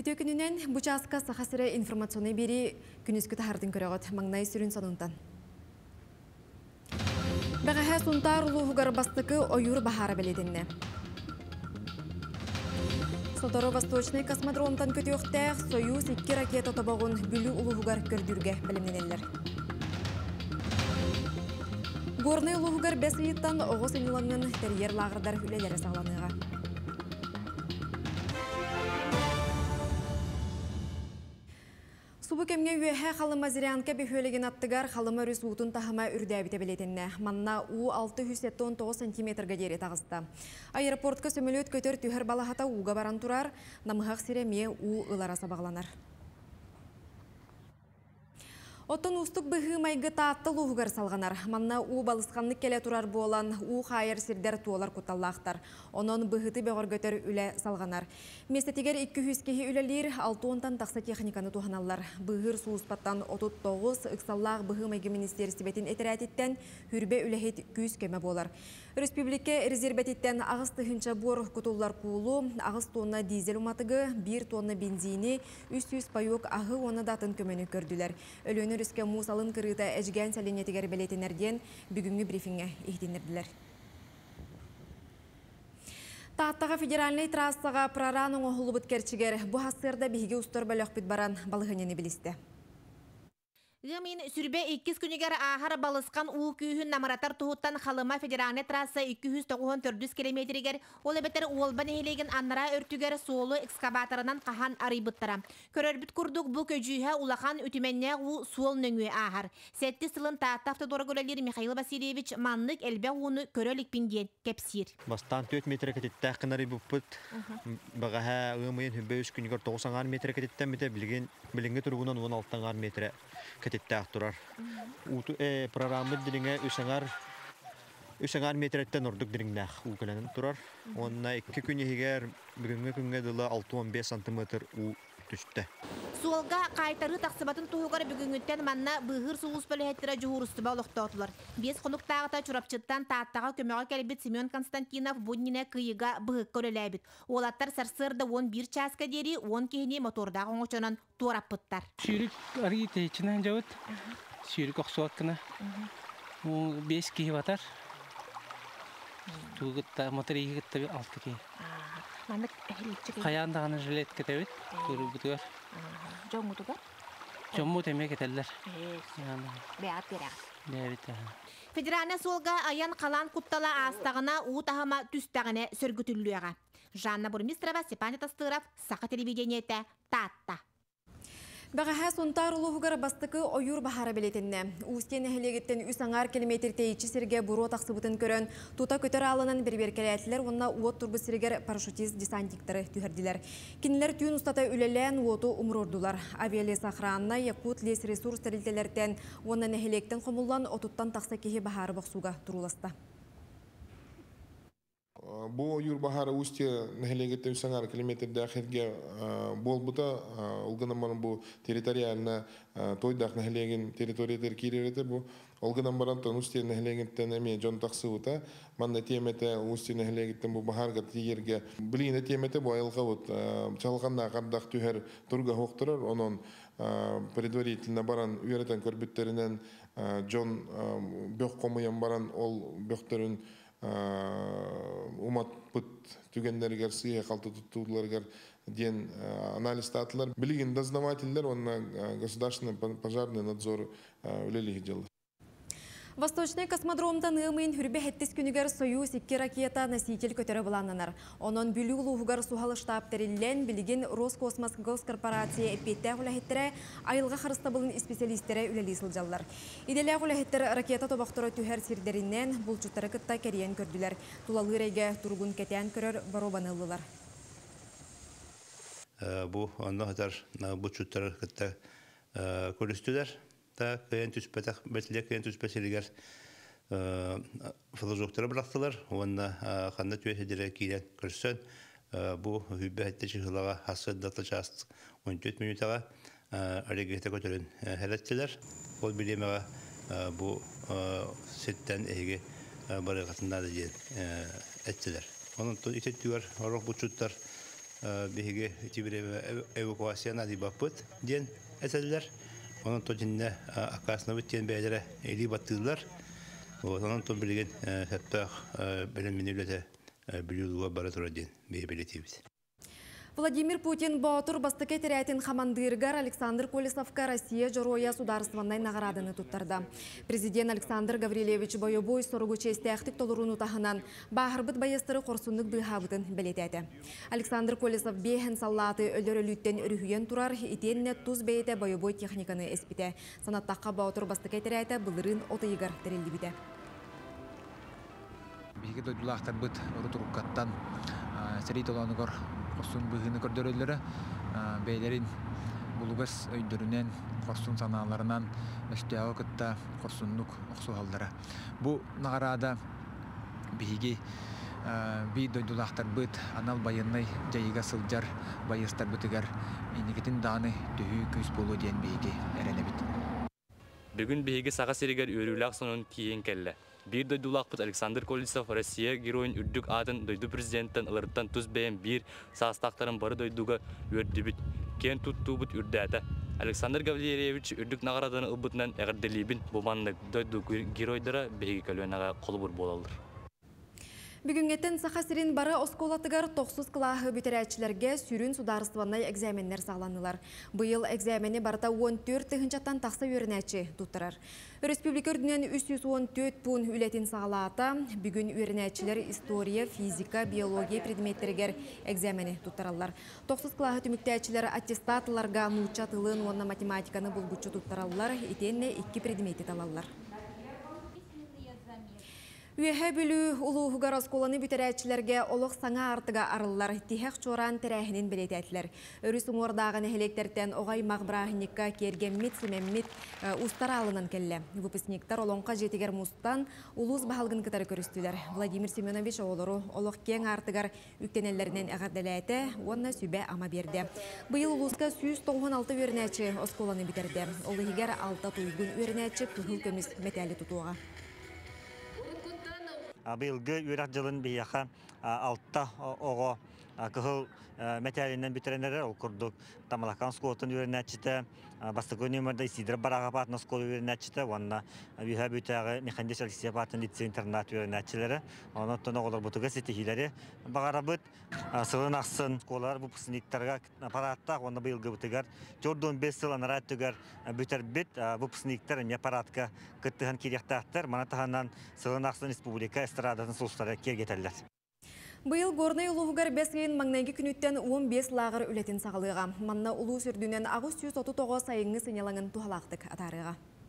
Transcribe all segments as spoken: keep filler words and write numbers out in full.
Бүтө күнүнен бучаска сахасыра информационный бери күнүскү тахардын көрөгөт маңнай сүрүн сонунтан. Бәғәһә сунтар улуғығар бастықы ойыр бахара беледінне. Соторо Восточный космодромтан көтіөқтәқ Союз икки ракета тобағын бүлі улуғығар көрдүрге білімненелер. Горный улуғығар бәс ұйыттан оғыз ұнылаңын терьер лағырдар үлелері сағланыға. Субу кемге үйәхә қалыма зирианка бөхөлеген аттығар қалыма рүс ұтын тахыма үрдәбіте білетінне. Манна у алты жүз он тоғыз сантиметрға дері тағызды. Аэропортқа сөмілөт көтер түйір балахата уға баран тұрар, намығақ сиреме у ылараса бағланар. Оттон устук быхы майгы таатты луғығар салғанар. Манна у балысқанлық келе тұрар болан, у қайыр сирдер туолар куталлақтар. Онон быхыты беғар көтер үлі салғанар. Местетігер екі жүз кехи үлелер алты онтан тақса техниканы туғаналар. Быхыр суыспаттан отыз тоғыз ықсаллақ быхы майгы министерстібетін етерәтіттен хүрбе үләхет күз көмі болар. Республика резерватиттен ағыз тұхынша бор кутуллар кулу, ағыз тонна дизель уматығы, бір тонна бензини, үч жүз пайок ағы оны датын көмені көрділер. Өліні рүске мусалын кырыта әжген сәленетігер белетінерден бүгінгі брифинге ихтенерділер. Тааттаға федеральный трассаға прараның оғылы бұткерчігер бұ хасырда бігі ұстыр бәліқ бүт баран балығынені білісті. Гымин сүрбе иккис күнігер ахар балысқан уу күйін намаратар туһуттан халыма федеральный трасса iki yüz doksan dört километригер ол әбетер уолбан ehелеген аннара өртүгер солу экскаваторынан қахан арыйбыттара. Көрөрбіт күрдік бұл көжүйе улахан үтіменне у суол нөңе ахар. Сәтті сылын тааттафты дорогөлелер Михаил Васильевич маннык әлбе уыны көрөлік пинден кепсир. Бастан төрт метр кәтеттәқ қынары бұппыт. Бағаға ұмайын хүбе үш күнігер тоғыз метр кәтеттен біте білінгі тұрғынан он алты метр кәтеттәқ тұрар. Программы діліңе үсіңар метреттен ордық діліңнәқ ұқыланын тұрар. Онына екі күн егер бүгінгі күнге дылы алты он бес сантиметр ұ түсті. Суолга қайтары тақсыбатын туғығар бүгінгіттен манна бұғыр суғыз бөліхеттері жұғырыстыба олықтаутылар. Бес қонуқтағыта чұрапчыттан тааттаға көмеға кәлбет Семен Константинов бұдніне күйіға бұғық көріләбіт. Олаттар сарсырды он бір часка дері он кейіне мотордағы оңычынан туараппыттар. Сүйрік арғы тейчінен жауыт, сүйрік оқсуаққына, бес кейі батар. Туғытта мотор екі күтті алты кейі. Қаяндағаны жилет кетәует, көрі бұтығар. Жон мұтығар? Жон мұт әме кетәлілер. Бәғат берәғат. Бәғат. Федеральный солға аян қалан құттала астағына ұғытағыма түстағыне сөргітілуеға. Жанна Бурмистрова, Степан Тастыров, Сақа телевидениеті, Татта. Бәғәһә сонтар улуғығар бастықы ойыр бахара білетінне. Устен әхілегеттен үсаңар километр тейчі сірге бұро тақсыбытын көрін. Тута көтер алынан бір-бір кәләтілер, онна уот турбы сіргер парашютист десантиктары түйірділер. Кенілер түйін ұстата үлелән уоту умрордулар. Авиалес охранна, якут лес ресурс тәрілтелерден, оннан әхілектен қомылан отуттан тақса кеге бахары бақсуға тұруласта. Бу юр бахара устье нахилегетте үсаңар километр дахетге болбута олганаман бу территориально тойдах нахилеген территориятер киререте бу олганаман тон устье нахилегеттен эме жон таксыбыта манна темете устье нахилегеттен бу бахарга тиерге билине темете бу айылга вот чалганна кардак түһер турга хоктурар онон предварительно баран үйрөтен көрбүттеринен жон бök комуян баран ол бөктөрүн умат пыт түгендергер сыя қалты тұттуларгер ден анализ татылар. Білген дознавательдер, онна государственный пожарный надзор үлелігі жылы. Восточный космодромдан ымын хүрбе хеттес күнігер Союз икки ракета носитель көтері бұланынар. Онын бүлі ұлығығар сухалы штаб-тәрілен білген Роскосмос госкорпорация эппетті ғулахеттері айылға қарыстабылын специалистері үлелі сылжалар. Иделі ғулахеттер ракета тобақтыры түхер сирдерінен бұл жұттары кытта кәріен көрділер. Тулалы рейге тұрғын кәтен көрір баробанылылар. Бұл аннағыдар бұл жұттары кытта көрістілер. Та кайын түспәтәк бәтіле кайын түспәтелігер философтары бұрақтылар. Онна қанды түйеседері кейден көрсен. Бұл хүббе әтті шығылаға хасы датыл част он төрт минутаға әрегеті көтерін әреттілер. Ол білемеға бұл сеттен әйге бары қатындады ден әттілер. Оның итеттігер орақ бұтшуттар биһиге тибире эвакуацияна дибаппыт ден этеллер. Onun tocinde akasına bitiyen beylere eli battırdılar. Onun ton bilgen hatta benim minülete biliyorluğa baratora den beybeletimiz. Владимир Путин Баатур бастыке терятин хамандыргар Александр Колесовка Россия Жороя сударстваннай наградыны туттарды. Президент Александр Гаврилевич Бойобой соргу честяхтик толуруну тахынан бахарбыт байыстыры корсунлук быхабытын белетети. Александр Колесов бехен саллаты өлөрөлүттен өрүхүйен турар, итенне туз бейте Бойобой техниканы эспите. Санаттаққа Баатур бастыке теряйта былырын отыйгар терелдибите. Биге дойдулақтар быт ору туруккаттан сәрейт оланығыр қорсын бұғыны көрдөрөлері бейлерин бұлығыз өйдірінен қорсын саналарынан өстіяғы күтті қорсынлық оқсу халдары. Бұ нағарада биге бей дойдулақтар быт анал байыннай жайыға сылжар байыстар бұтығар енекетін даны түйі көз болу ден биге әрені біт. Бүгін биге саға серегер өрілақ сонын кейін келі. Bir doydulaqpıt Alexander Kolesov Россия героин үрдік атын дойду президенттен ылырттан туз бәйін bir састақтарын бары дойдуға өрдібіт. Кен туттубыт үрдәті. Александр Гаврилевич үрдік нағараданы ұлбытынан әғірделейбін бұманны дойду геройдара бәйгі көлуенаға қолы бұр болалыр. Бүгінгеттен сақасырин бары осколатыгар тоқсыз қылағы бүтерәтшілерге сүрін сударыстыванай экзаменлер сағланылар. Бұйыл экзамені барта он төрт тығынчаттан тақса өрінәтші тұттырар. Республика үрдінен үч жүз он төрт пун үлетін сағалата, бүгін өрінәтшілер история, физика, биология предметтерігер экзамені тұттыралар. Тоқсыз қылағы түміктәтшілер аттестатыларға мұлча тылын, онна математиканы бұлгүтші тұттыралар, етенне iki предметі талалар. Үйәһә бүлі ұлуғығар осколаны бүтерәтшілерге олық саңа артыға арылар, тихәк чоран тәрәхінен білетәтілер. Өріс ұңордағын әхелектерден оғай мағбырағынекка кергенмет семеммет ұстар алынан келі. Выпускниктар олонқа жетігер мұстан ұлуыз бағалғын кітары көрістілер. Владимир Семенович оғылыру олық кен артығар үктенелерінен әғарділәті, онына сүбә ама берді. Бұйыл ұлуызға жүз тоқсан алты өрінәтші осколаны бүтерді. Олығығар алта тұйгын өрінәтші күхіл көміз метәлі тұтуға. Быйылгы үрәк жылын бияха алтта оғы кыхыл мәтәлінен бүтеренері ол күрдік Тамалакан сколатын үрінәтчіті, Бастықы нөмірді Сидір Бараға батын скол үрінәтчіті, онына үйә бүтәғі Механдеш Алексия батын лицей интернат үрінәтчілері, оны тұны олар бұтыға сетихилері бағара бұд. Сылын ақсын сколар бұл пысынықтарға аппараттақ, оны быйылгы бұтығар жордон бес сыл анара түгер бүтер біт, бұл пысынықтар не аппаратқа күттіған керектақтар, мана тағаннан Сылын ақсын республика эстрадатын сұлыстары кергетелер. Бұйыл горнай ұлығығар бәсейін маңнайғы күніттен он бес лағыр үлетін сағылыға. Манна ұлу сүрдінен ағыз жүз отыз тоғыз сайыңы сынялаңын туғалақтық атарыға.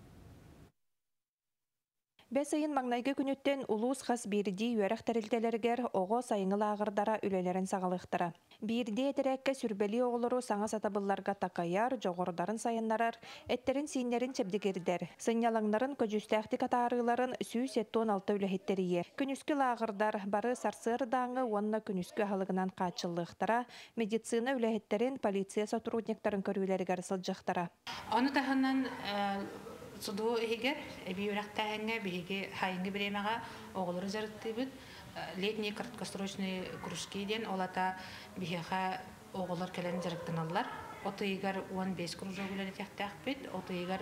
Бәсейін маңнайғы күніттен ұлуыз қас берді үйәріқ тәрілтелергер оғы сайыңы лағырдара үлелерін сағылықтыра. Берді әтірәкке сүрбәлі оғылыру саңа сатабылларға тақайар, жоғырдарын сайынларар, әттерін сейінлерін чәбдегердер. Сынялаңларын көжістәқті қатарыларын сүйс әтті он алты үләхеттерие. Күніскі лағырдар бары сарсыр даңы онына күніскі халығынан қачылықтыра, медицина үләхеттерін полиция сотрудниктарын көрілергер сылжықтыра. Оны тағынан Суду егер эби үрәктәһәңгә биге хайыңгы биремәгә оғылыры жарытты бит. Летний краткосрочный кружки ден олата биһәгә оғылыр келен жарыктыналар. Отыйгар он беш кружок белән тәхтәх бит, отыйгар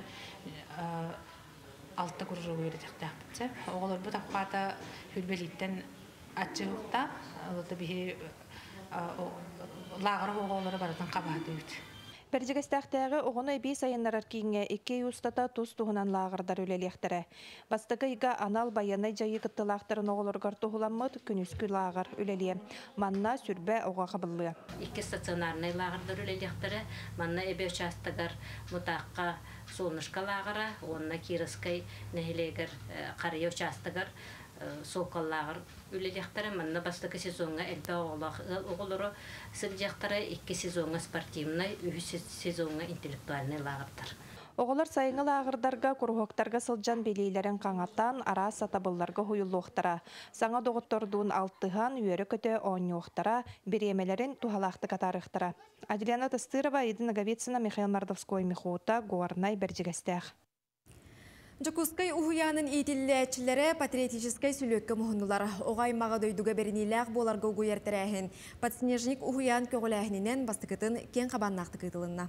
алты кружок белән тәхтәх бит. Оғылыр бу тапката хүлбелиттән ачыгыкта, олата биһе лагыр оғылыры бардан кабады бит. Бердегестәқтәғы оғыны бей сайынларар кейінге екі ұстата тұз тұғынан лағырдар өлелектірі. Бастығы иға анал баянай жайы күттілақтырын оғылырғар тұғыламыд күніскі лағыр өлеле. Манна сүрбә оға қабылы. Екі стационарный лағырдар өлелектірі. Манна әбе участығар мұтаққа солнышқа лағыра, онына киріскай нәхелегер қария участығар соқаллағыр үлелектірі. Манна бастығы сезонға әлбә оғылыры сылжақтыры екі сезонға спортивный, үш сезонға интеллектуальный лағырдар. Оғылар сайыңы лағырдарға, күрғоқтарға сылжан белейлерін қаңаттан ара сатабылларға хойылуқтыра. Саңа доғыттордуын алтыған үйері көте оңуқтыра, беремелерін тухалақты катарықтыра. Аделяна Тастырова, Едина Говицина, Михаил Мордовской, Михута, Горнай, Бердегестях. Жокускай ухуянын итилләчиләре патриотическай сүлөккә мохыннылар. Огай мага дойдуга берниләк боларга угуяртәрәһен. Подснежник ухуян көгөләһеннән бастыкытын кен кабаннакты кытылынна.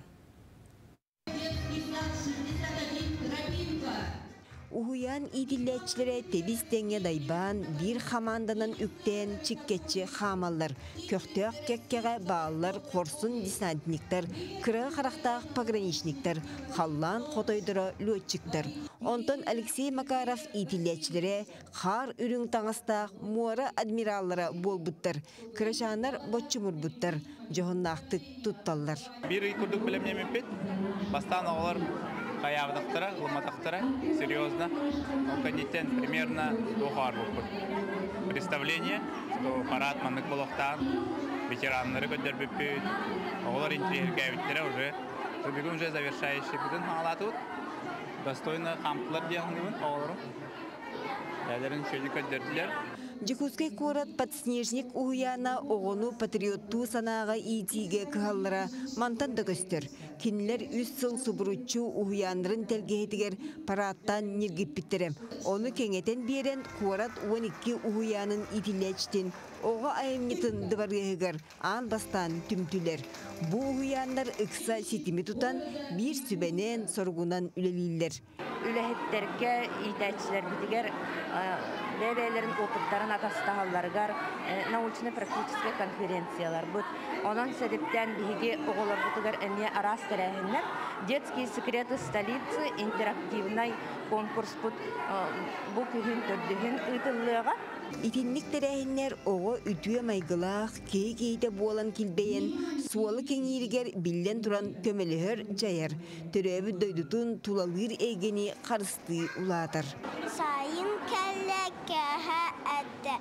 Ухуян итилләчиләре тебиз тәңгә дайбан бир хаманданын үктән чиккетче хамаллар, көктөк кеккеге бааллар, корсун десантниктар, кыры характак пограничниктар, халлан хотойдыра летчиктар. Онтон Алексей Макаров итилләчиләре хар үрүң таңастак муара адмираллары болбуттар, кырышанар боччумурбуттар, жохоннактык тутталлар. Бир икурдук билем немепет, бастан оғалар каявдактара, ломатактара, серьезно. Но кондитен примерно духар бупут. Представление, что парад маннык болохтан, ветераннары көддөрбүппүт, оғалар интригерге уже, бүгүн уже завершающий бүтүн хаалатут. Достойно хамтлар диягныбын оғаларым. Яларын шөйді көддөрділер. Жекускай корат подснежник уяна оғыну патриотту санаға итиге кығаллара мантан да көстер. Кинлер үс сыл субуручу уянырын телгейтігер параттан нергиппіттерем. Оны кеңетен берен корат он икки уянын итилечтен оға айымнетін дыбарғығығар ан бастан түмтілер. Бу уяндар ықса сетими тутан бір сүбенен соргунан үлелілер. Үләхеттерге итәчілер бітігер ләләләрін опыттарын атастағаларғар научно-практический конференциялар бұд. Онан сәдептен бігі оғылар бұтығар әне арас тәрәхінлер детские секреты столицы интерактивный конкурс бұд бұл күхін түрдігін ұйтылыға. Итинник тәрәхінлер оғы үтуе майгылақ, кей-кейді болан келбейін, суалы кеңирігер білден тұран көмелігер жайар. Түрәбі дөйдутун тулалыр егені қарысты улатыр. Сайын кәлі кәхә әтті.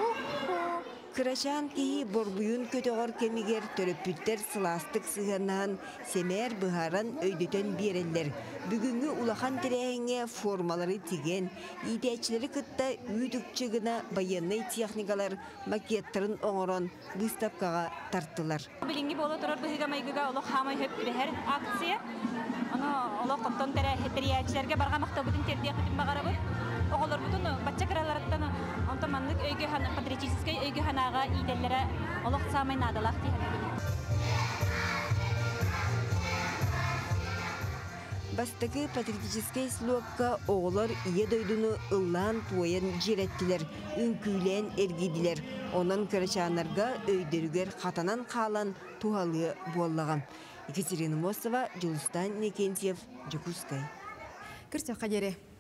Кырашан кейі борбуйын көтіғар кемігер төрөппүттер сыластық сығанан семер бұхаран өйдетен берелер. Бүгінгі улахан тірәңе формалары тиген, идәчілері күтті үйдікчігіна баянный техникалар макеттарын оңырон выставкаға тартылар. Білінгі болы тұрар бұхиға майгыға олық хамай хөп үрәхер акция. Оны олық қоптон тәрәхеттериячілерге барға мақтау бұтын тердия құтын бағара бұд. Оғылар бұтын бача кыраларыттан онтаманлык өйгі хана, патриотический өйгі ханаға иделлері олық самай надалақ дейін. Бастығы патриотический слуакка оғылар ие дойдуну ыллан туайын жереттілер, үнкүйлен әргеділер. Онан кырачанарға өйдергер қатанан қалан туғалы боллағам. Екатерина Мосова, Жылыстан Некентьев, Жекускай. Кірсе қадері.